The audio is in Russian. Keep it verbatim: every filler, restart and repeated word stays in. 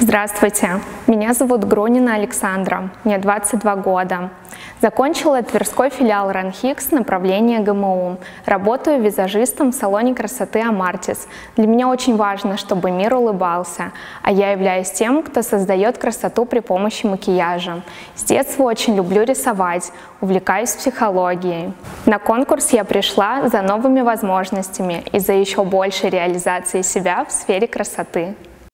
Здравствуйте, меня зовут Грунина Александра, мне двадцать два года. Закончила Тверской филиал РАНХИКС, направление ГМУ. Работаю визажистом в салоне красоты Амартис. Для меня очень важно, чтобы мир улыбался, а я являюсь тем, кто создает красоту при помощи макияжа. С детства очень люблю рисовать, увлекаюсь психологией. На конкурс я пришла за новыми возможностями и за еще большей реализацией себя в сфере красоты.